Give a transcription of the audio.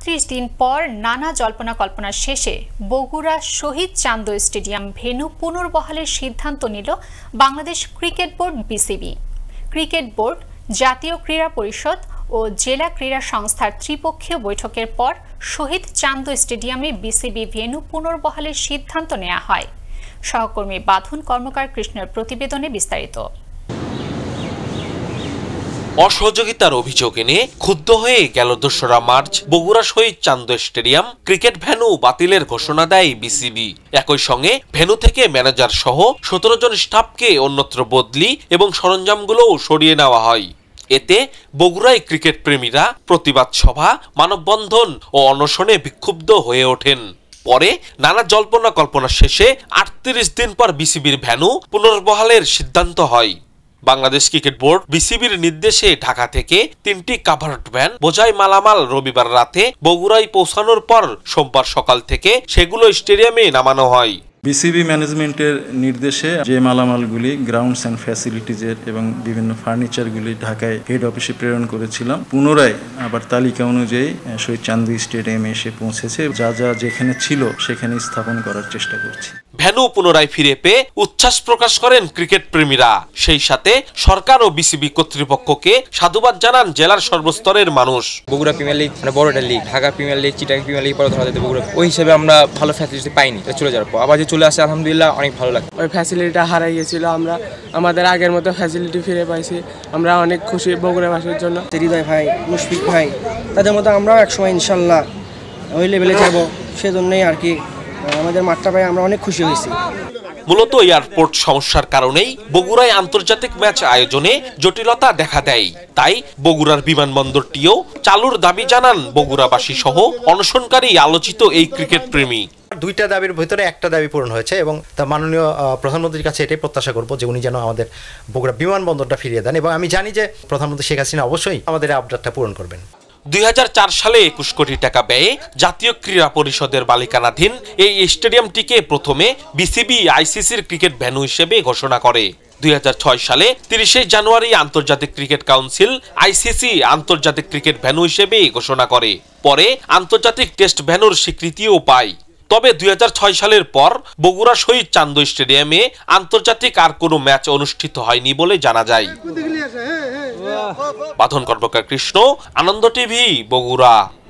38 দিন পর নানা জল্পনা কল্পনা শেষে বগুড়া শহীদ চান্দ স্টেডিয়াম ভেন্যু পুনর্বহালের সিদ্ধান্ত নিল Bangladesh cricket board BCB. Cricket board, জাতীয় ক্রীড়া পরিষদ ও জেলা ক্রীড়া সংস্থার ত্রিপক্ষীয় বৈঠকের পর শহীদ চান্দ স্টেডিয়ামে বিসিবি ভেন্যু পুনর্বহালের সিদ্ধান্ত নেওয়া হয়। সহকর্মী বাঁধন কর্মকার কৃষ্ণের প্রতিবেদনে বিস্তারিত। অসহযোগিতার অভিযোগ এনে ক্ষুব্ধ হয়ে গেল ২রা মার্চ বগুড়া শহীদ চান্দ স্টেডিয়াম ক্রিকেট ভেন্যু বাতিলের ঘোষণা দেয় বিসিবি। একই সঙ্গে ভেন্যু থেকে ম্যানেজার সহ ১৭ জন স্টাফকে অন্যত্র বদলি এবং সরঞ্জামগুলোও সরিয়ে নেওয়া হয়। এতে বগুড়ায় ক্রিকেট প্রেমীরা প্রতিবাদ সভা, মানববন্ধন ও অনশনে বিক্ষুব্ধ হয়ে ওঠেন। পরে নানা জল্পনা কল্পনা শেষে ৩৮ দিন পর বিসিবির ভেন্যু পুনর্বহালের সিদ্ধান্ত হয়। বাংলাদেশ ক্রিকেট বোর্ড বিসিবির নির্দেশে ঢাকা থেকে ৩টি কাভার্ড ভ্যান বোঝাই মালামাল রবিবার রাতে বগুড়ায় পৌঁছানোর পর সোমবার সকাল থেকে সেগুলো স্টেডিয়ামে নামানো হয়। বিসিবি ম্যানেজমেন্টের নির্দেশে যে মালামালগুলি গ্রাউন্ডস অ্যান্ড ফ্যাসিলিটিজের এবং বিভিন্ন ফার্নিচারগুলি ঢাকায় হেড অফিসে প্রেরণ করেছিলাম, পুনরায় আবার তালিকা অনুযায়ী শহীদ চান্দ স্টেডিয়ামে এসে পৌঁছেছে। যা যা যেখানে ছিল সেখানে স্থাপন করার চেষ্টা করছি। ভেন্যু পুনরায় ফিরে পেয়ে উচ্ছ্বাস প্রকাশ করেন ক্রিকেট প্রেমীরা। সেই সাথে সরকার ও বিসিবি কর্তৃপক্ষকে সাধুবাদ জানান জেলার সর্বস্তরের মানুষ। বগুড়া প্রিমিয়ার লিগ মানে বড় একটা league, Dhaka premier league, Chittagong premier league পরে ধরা যেত বগুড়া। ওই হিসেবে আমরা ভালো ফ্যাসিলিটি পাইনি, চলে যাওয়ার পর আবার যে চলে আসে আলহামদুলিল্লাহ অনেক ভালো লাগে। ওই ফ্যাসিলিটিটা হারাই গিয়েছিল, আমরা আমাদের আগের মতো ফ্যাসিলিটি ফিরে পাইছি, আমরা অনেক খুশি বগুড়াবাসীর জন্য। হৃদয় ভাই, মুশফিক ভাই, তাদের মতো আমরাও একসময় ইনশাল্লাহ ওই লেভেলে যাব, সেজন্যই আর কি আমাদের মাঠটা পাই আমরা অনেক খুশি হয়েছি। মূলত এয়ারপোর্ট সমস্যার কারণেই বগুড়ায় আন্তর্জাতিক ম্যাচ আয়োজনে জটিলতা দেখা দেয়। তাই বগুড়ার বিমানবন্দরটিও চালুর দাবি জানান বগুড়াবাসী সহ অনশনকারী আলোচিত এই ক্রিকেট প্রেমী। দুইটা দাবির ভিতরে একটা দাবি পূরণ হয়েছে এবং তা মাননীয় প্রধানমন্ত্রীর কাছে এটাই প্রত্যাশা করব যে উনি যেন আমাদের বগুড়া বিমানবন্দরটা ফিরিয়ে দেন, এবং আমি জানি যে প্রধানমন্ত্রী শেখ হাসিনা অবশ্যই আমাদের আবদারটা পূরণ করবেন। ২০০৪ সালে ২১ কোটি টাকা ব্যয়ে জাতীয় ক্রীড়া পরিষদের মালিকানাধীন এই স্টেডিয়ামটিকে প্রথমে বিসিবি আইসিসির ক্রিকেট ভেন্যু হিসেবে ঘোষণা করে। ২০০৬ সালে ৩০শে জানুয়ারি আন্তর্জাতিক ক্রিকেট কাউন্সিল আইসিসি আন্তর্জাতিক ক্রিকেট ভেন্যু হিসেবে ঘোষণা করে। পরে আন্তর্জাতিক টেস্ট ভেন্যুর স্বীকৃতিও পায়। তবে ২০০৬ সালের পর বগুড়া শহীদ চান্দ স্টেডিয়ামে আন্তর্জাতিক আর কোনো ম্যাচ অনুষ্ঠিত হয়নি বলে জানা যায়। বাঁধন কর্মকার কৃষ্ণ, আনন্দ টিভি, বগুড়া।